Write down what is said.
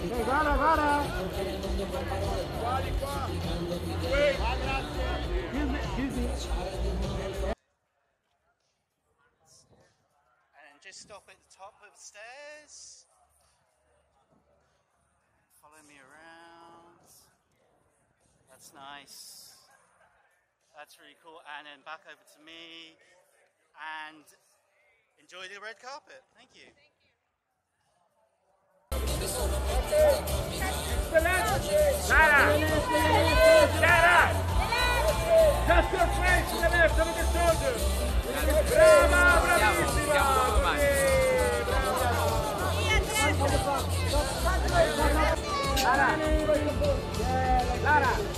Guarda, guarda! Guardi qua! Grazie! And just stop at the top of the stairs. Follow me around. That's nice. That's really cool. And then back over to me. And enjoy the red carpet. Thank you. Lara! Lara! Just your face to the left, look at shoulder! Brava, bravissima! Lara! Lara!